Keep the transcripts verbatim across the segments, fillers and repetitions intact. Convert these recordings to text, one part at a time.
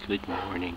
Good morning.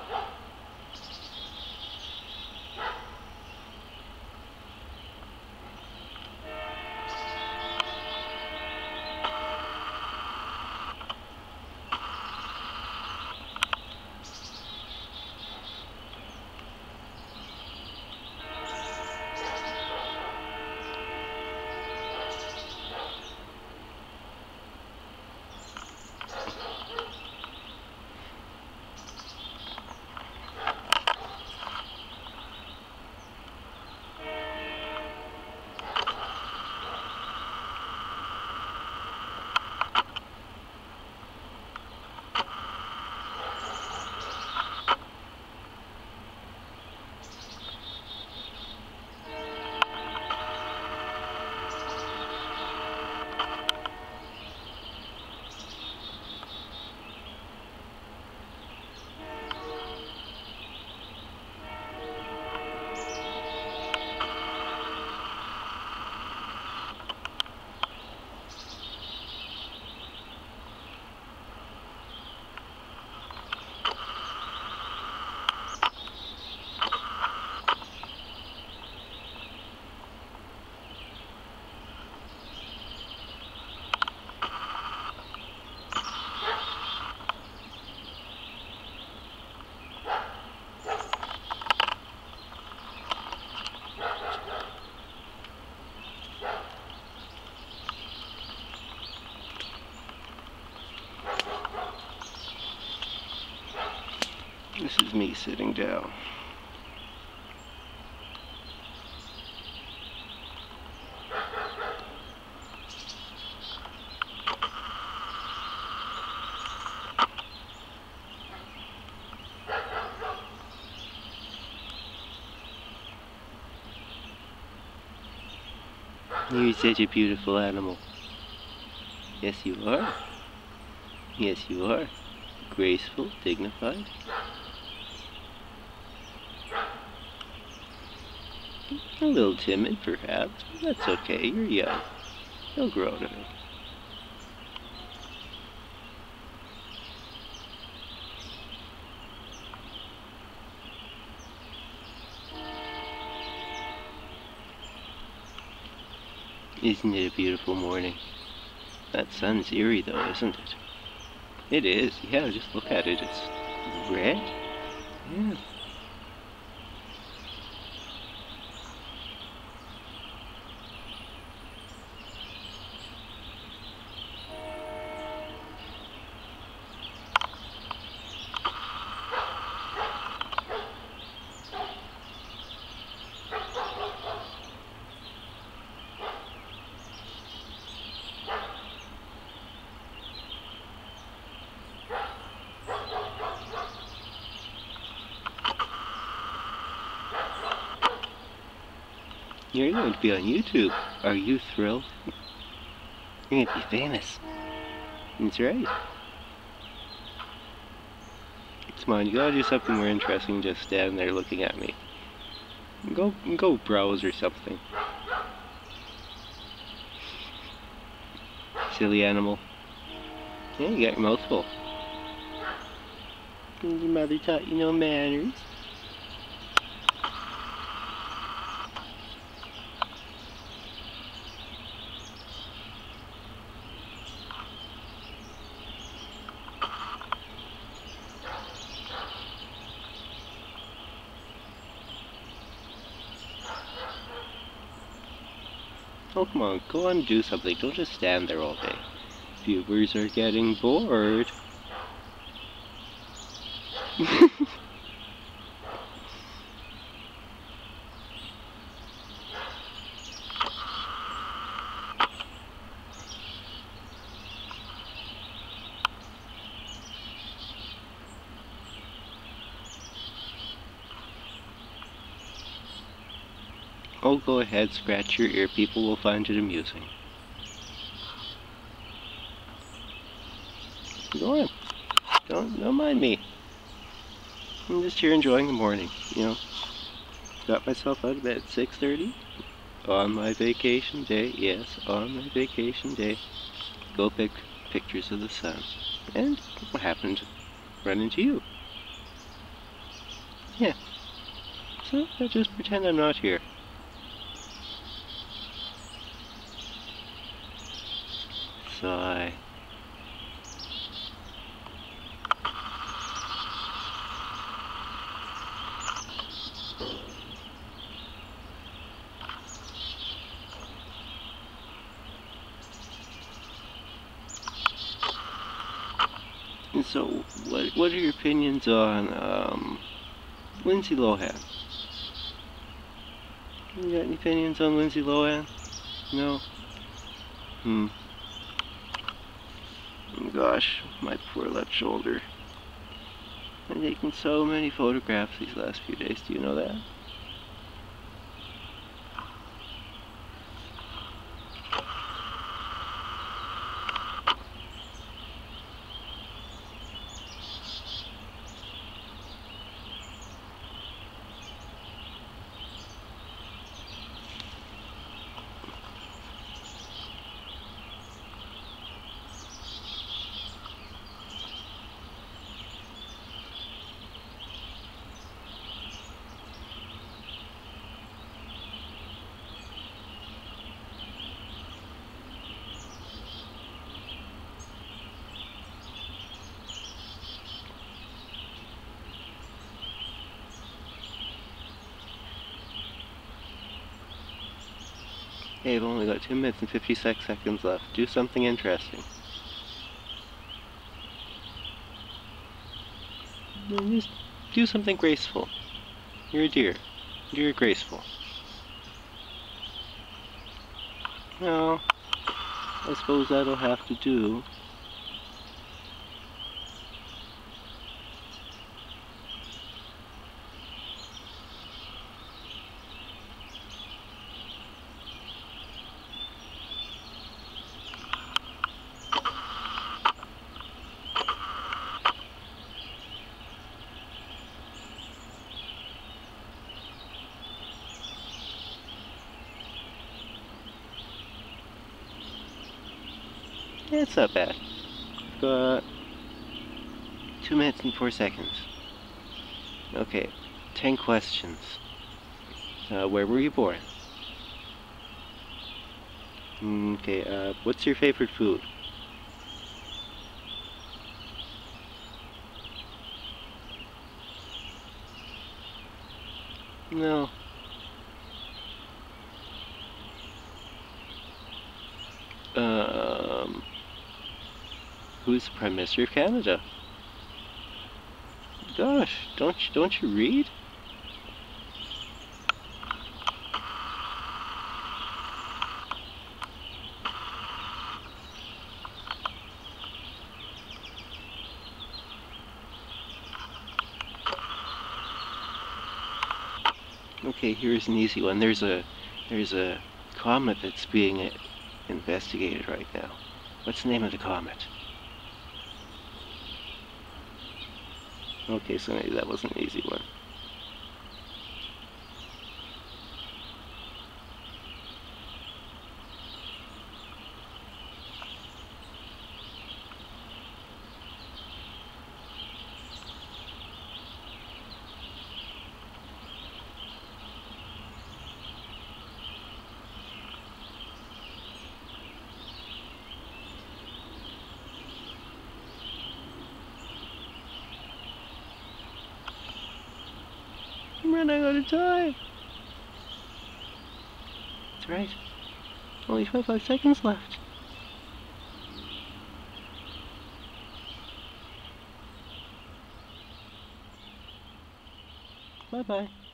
This is me sitting down. You're such a beautiful animal. Yes, you are. Yes, you are. Graceful, dignified. A little timid, perhaps, but that's okay. You're young. You'll grow out of it. Isn't it a beautiful morning? That sun's eerie though, isn't it? It is, yeah, just look at it. It's red. Yeah. You're going to be on YouTube. Are you thrilled? You're going to be famous. That's right. Come on, you gotta do something more interesting than just stand there looking at me. Go, go browse or something. Silly animal. Yeah, you got your mouth full. Your mother taught you no manners. Oh, come on, go on and do something. Don't just stand there all day. Viewers are getting bored. Oh, go ahead, scratch your ear. People will find it amusing. Go on. Don't, don't mind me. I'm just here enjoying the morning, you know. Got myself out of bed at six thirty. On my vacation day, yes, on my vacation day. Go pick pictures of the sun. And what happened? Run into you. Yeah. So I just pretend I'm not here. Sigh. And so, what what are your opinions on um, Lindsay Lohan? You got any opinions on Lindsay Lohan? No? Hmm. Gosh, my poor left shoulder. I've taken so many photographs these last few days, do you know that? Hey, I've only got two minutes and fifty-six seconds left. Do something interesting. Just do something graceful. You're a deer. You're graceful. Well, I suppose that'll have to do. Yeah, it's not bad. I've got two minutes and four seconds. Okay, ten questions. Uh, where were you born? Okay, uh, what's your favorite food? No. Um, who's the Prime Minister of Canada? Gosh, don't you, don't you read? Okay, here's an easy one. There's a there's a comet that's being investigated right now. What's the name of the comet? Okay, so maybe that wasn't an easy one. I'm running out of time. That's right. Only twenty-five seconds left. Bye-bye.